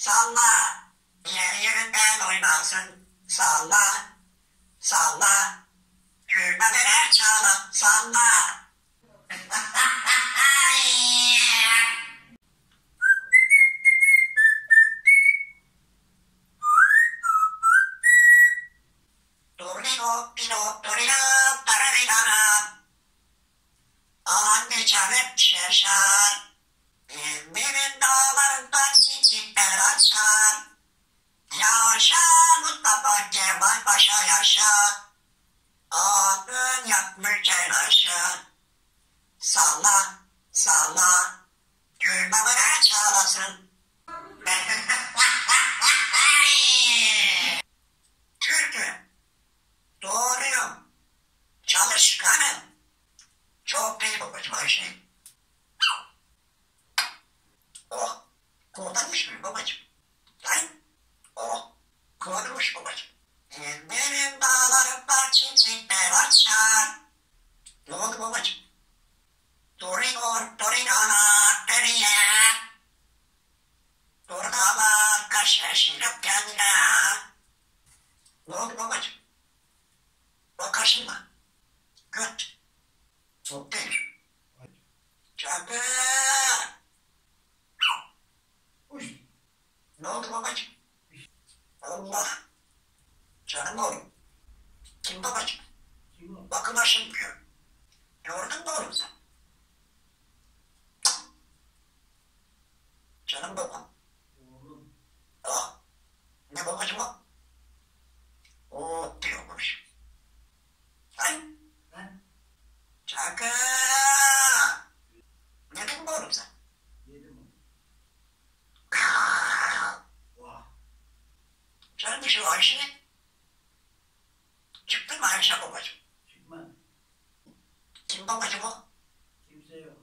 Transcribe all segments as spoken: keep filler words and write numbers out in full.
Salla. Yer yerinden oynasın. Salla. Salla. Gülmeler çala. Salla. Dorino, pino, dorina, pararinana. Anne çarep şeşer. İzmir'in dağlarında çiçekler açar. Yaşa Mustafa Kemal Paşa yaşa. Adın yapmış telaşa. Salla, salla. Gülmeler çalasın. Türk'üm. Doğruyum. Çalışkanım. Çok iyi babacığım şey. Oh, kovdanmış mı babacığım? Lan, oh, kovdanmış babacığım. Benim dağlarımda çiçekler açar. Ne oldu babacığım? Dorino, dorinana, deriye. Dorgalar, kaşlaşırıp kendine. Ne oldu babacığım? Bakarsın mı? Göt. Çok değil. Cadı. Ne oldu babacığım? Allah. Canım oğlum. Kim babacığım? Bakın aşım diyor. Gördün mü oğlum sen? Canım babam. Oh. Ne babacığım o? Oh diyormuş. Ay. Çakı. Yedin mi oğlum sen? Sen de şu Ayşe. Çıktın mı Ayşe babacığım? Çıkma. Kim babacığım o? Kimse yok.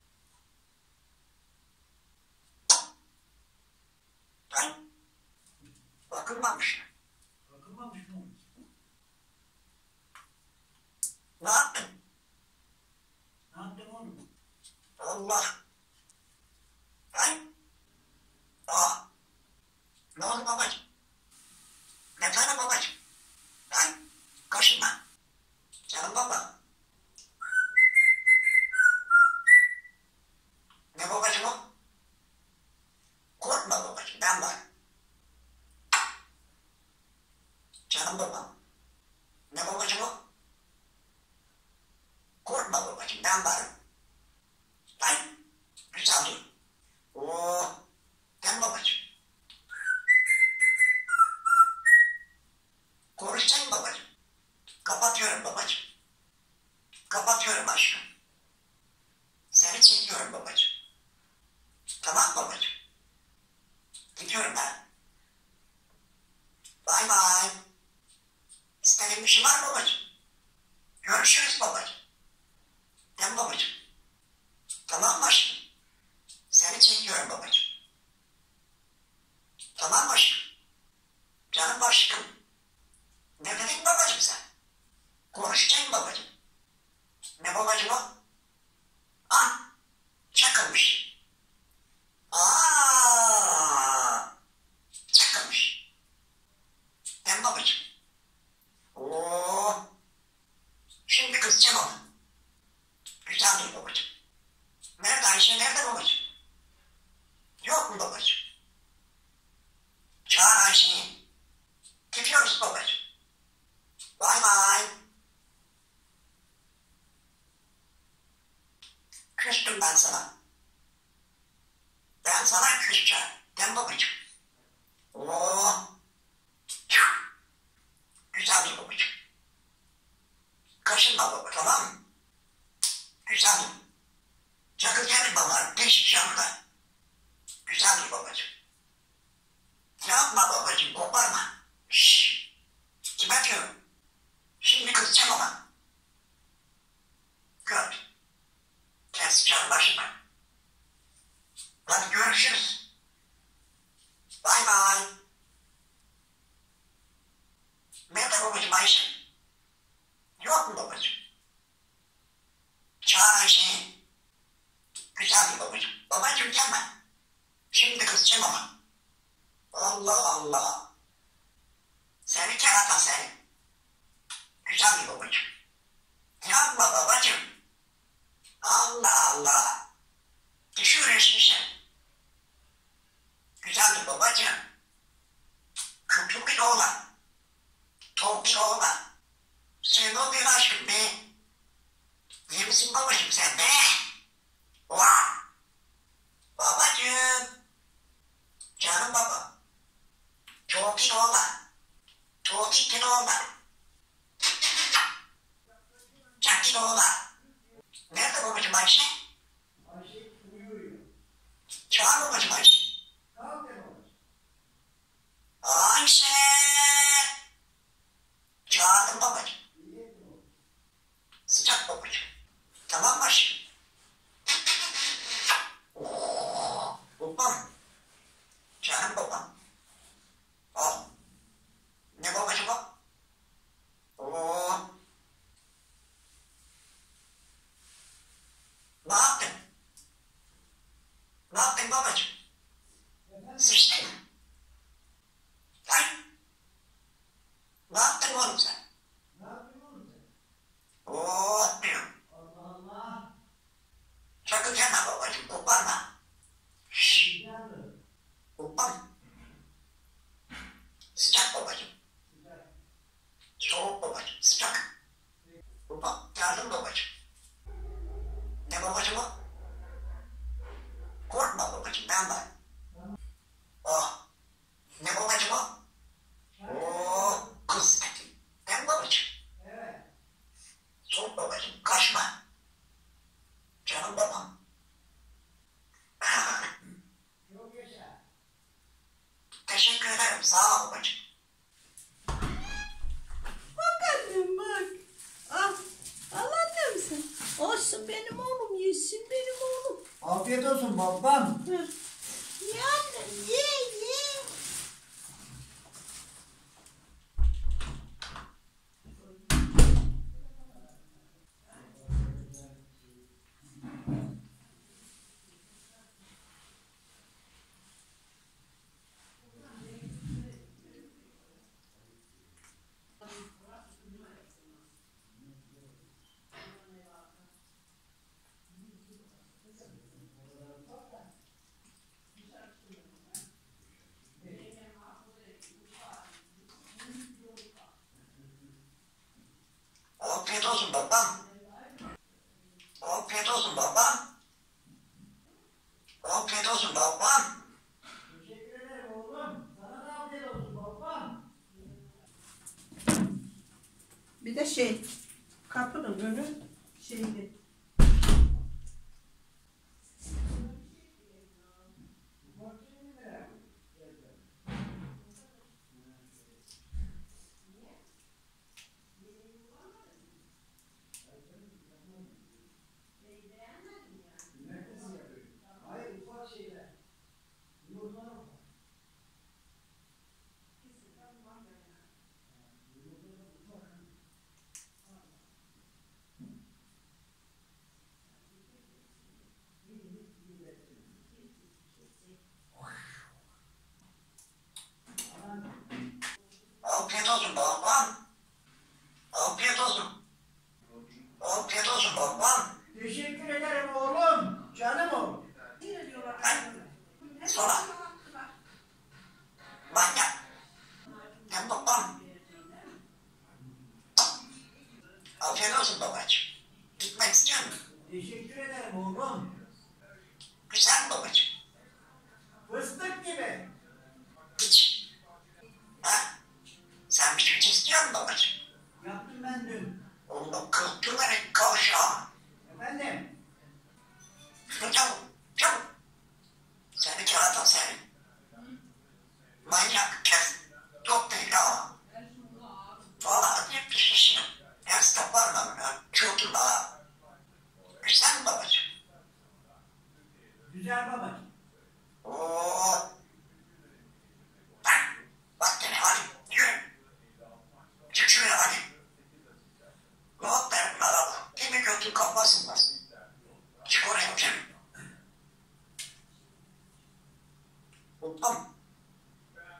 Lan. Bakılmamış. Bakılmamış mı? Ne yaptın? Ne yaptın oğlum? Allah. Lan. Ah. Ne oldu babacığım? Ne tane babacığım? Lan. Kaşınma. Canım baba. Ne babacığım o? Korkma babacığım, ben varım. Canım babam. Ne babacığım o? Korkma babacığım, ben varım. Lan. Güzel dur. Oo. Ben babacığım. Konuşsana babacığım. Kapatıyorum babacığım. Kapatıyorum aşkım. Seni çekiyorum babacığım. Tamam babacığım. Gidiyorum ben. Bye bye. İstediğin bir şey var mı babacığım? Görüşürüz babacığım. Değil mi babacığım? Tamam mı aşkım? Seni çekiyorum babacığım. Tamam mı aşkım? Canım aşkım. Ne dedin babacığım sen? Konuşacaksın babacığım. Ne babacığım o? Ah, çakılmış. Aa, çakılmış. Ben babacığım. Oo, şimdi kızacağım onu. Güzel dur babacığım. Nerede Ayşe, nerede babacığım? Yok mu babacığım? Çağır Ayşe'yi. Gidiyoruz babacığım. Bye bye. Küstüm ben sana. Ben sana küseceğim. Değil mi babacığım? Oo. Güzel bir babacığım. Kaşınma baba, tamam mı? Güzel bir. Çakıl gelin baba, beş yanında. Güzel bir babacığım. Yapma babacığım, koparma. Şşş. Kime diyorum? Şimdi kızacağım ama. Gör. Keseceğim başıma. Hadi görüşürüz. Bye bye. Nerede babacığım Ayşe? Yok mu babacığım? Çağır Ayşe'yi. Güzel bir babacığım. Babacığım gelme. Şimdi kızacağım ama. Allah Allah. Seni kerata seni. Güzel bir babacığım. Yapma babacığım. Allah Allah. Düşürürsün sen. Güzel bir babacığım. Kötü bir oğlan. Tok bir oğlan. Sen o bir aşkım be. İyi misin babacığım sen be? Vah. Babacığım. Canım baba. Çok iyi oğlan. Çok iyi bir oğlan. Çok iyi oğlan. Nerede babacığım Ayşe? Ayşe uyuyor. Çağır babacığım Ayşe. Kalk ya babacığım. Ayşe. Çağırdım babacığım. İyi ettin oğlum. Sıcak babacığım. Tamam mı aşkım? Oo, babam. Canım babam. Al. Ne babacığım o? Oo. Ne yaptın? Ne yaptın babacığım? Efendim? Sıçtın mı? Lan? Ne yaptın oğlum sen? Ne yapıyorsun oğlum sen? Oo diyorum. Allah Allah. Sakın yeme babacığım. Koparma. Şşş. Güzeldi. Koparma. Sıcak babacığım. Güzel. Soğuk babacığım. Sıcak. Baba. Geldim babacığım. Ne babacığım o? Korkma babacığım. Ben var. Tamam. Oh. Ne babacığım o? Oo. Kız eti. Ben babacığım. Evet. Soğuk babacığım. Kaçma. Canım babam. Çok yaşa. Teşekkür ederim. Sağ ol babacığım. Bak annem bak. Ah, al annem sen. Olsun benim oğlum, yesin benim oğlum. Afiyet olsun babam. Hı. Ye annem, ye ye. Afiyet olsun babam. Afiyet olsun babam. Afiyet olsun babam. Teşekkür ederim oğlum. Sana da afiyet olsun babam. Bir de şey, kapının önü şeydi. Hayır ufak şeyler. Yumurtalar ufak. Afiyet olsun babam. Afiyet olsun. Afiyet olsun babam. Teşekkür ederim oğlum. Canım oğlum. Lan. Sonra. Manyak. Ben babam. Afiyet olsun babacığım. Gitmek istiyor musun? Teşekkür ederim oğlum. Güzel mi babacığım? Fıstık gibi. Hiç. Ha? Sen bir şey istiyor musun babacığım? Yaptım ben dün. Oğlum kıltıların kavşağı. Efendim? Çabuk, çabuk. Seni kerata seni. Manyak kes. Çok değil ama. Valla hep bir şişin. Hepsi toparlanır. Çıldır bana. Güzel mi babacığım? Güzel babacığım. Oo. Bak. Bak gene hadi. Yürü. Çık şuraya hadi. Rahat verin araba. Kimi götür kafasınlar. Çık oraya canım. Babam.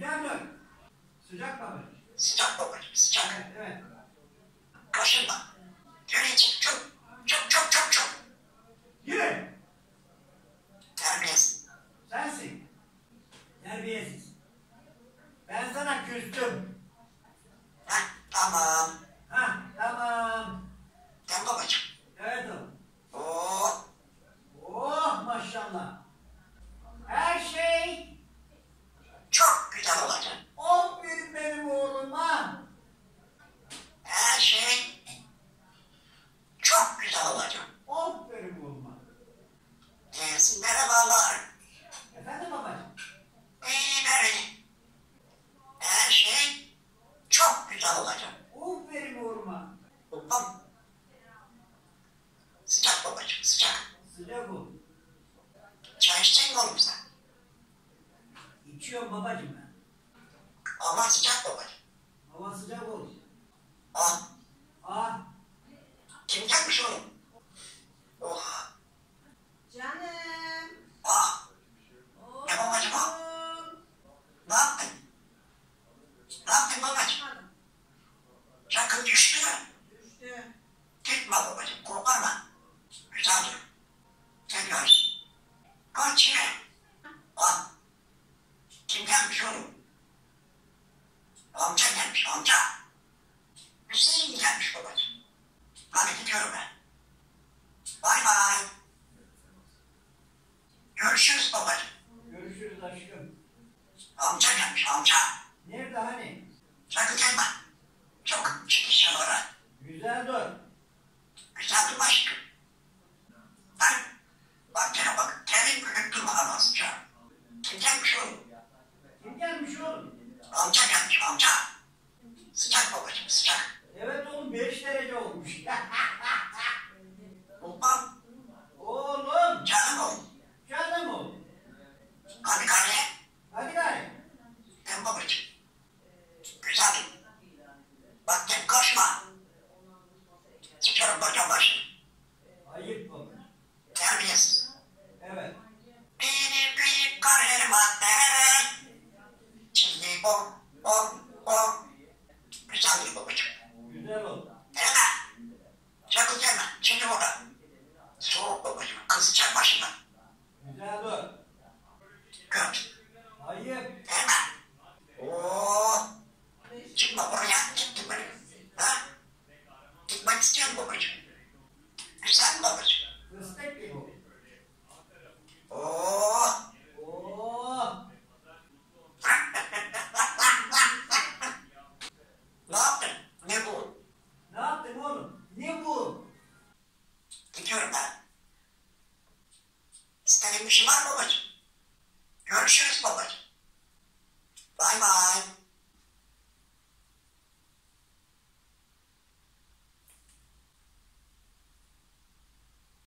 Güzel dön. Sıcak babacığım. Sıcak babacığım, sıcak. Evet, evet. Kaşınma. Geri çık, çok, çok, çok, çok, çok. Yürü. Terbiyesiz. Sensin. Terbiyesiz. Ben sana küstüm. Heh, tamam. Hah, tamam. Gel babacığım. Evet oğlum. Oo, Oh maşallah. Her şey çok güzel olacak. aferin benim oğluma. Her şey çok güzel olacak. Aferin oğluma. Ee, merhabalar. Efendim babacığım. İyi beni. Her şey çok güzel olacak. Aferin oğluma. Babam. Sıcak babacığım, sıcak. Sıcak ol. Çay içecek mi oğlum sen? İçiyorum babacığım ben. Ama sıcak babacığım. Hava sıcak ol. Ah, Ah. kim gelmiş oğlum? Oh, Canım. ah, ne babacığım ah? Ne yaptın? Ne yaptın babacığım? Sakın düştü mü? Düştü. Gitme babacığım, korkma. Güzel dur. Sen görsün. Kaç yine. Ah, kim gelmiş oğlum? Amca gelmiş, amca. Hüseyin gelmiş babacığım. Hadi gidiyorum ben. Bay bay. Görüşürüz babacığım. Görüşürüz aşkım. Amca gelmiş, amca. Nerede hani? Sakın gelme. Çok çekişen orası. Güzel dur. Güzel bir aşkım. Ben, bak gene bak, terin gülüp durma anasınca. Kim gelmiş oğlum? Kim gelmiş oğlum? Amca gelmiş, amca. Sıcak babacığım, sıcak. Evet oğlum beş derece olmuş. Babam, Oğlum. canım oğlum. Canım oğlum. Hadi karıya. Hadi gari. Ben babacığım. Güzel. Bak gel koşma. Çıkarım bacağım başını. Ayıp baba. Terbiyesiz. Evet. Benim büyük kararım anne. Şimdi bom, bom, bom. Güzel bir babacığım. Güzel ol. Gelme. Sakın gelme. Şimdi burada. Soğuk babacığım. Kızacak başına. Güzel dur. Göt. Ayıp. Gelme. Oo. Çıkma buraya. Gittin beni. Ha? Gitmek istiyorum babacığım. Güzel babacığım. Fıstık gibi ol. Oo. Oo. Ne yaptın? Ne bu? Ne yaptın oğlum? Ne bu? Gidiyorum ben. İstediğin bir şey var mı babacığım? Görüşürüz babacığım.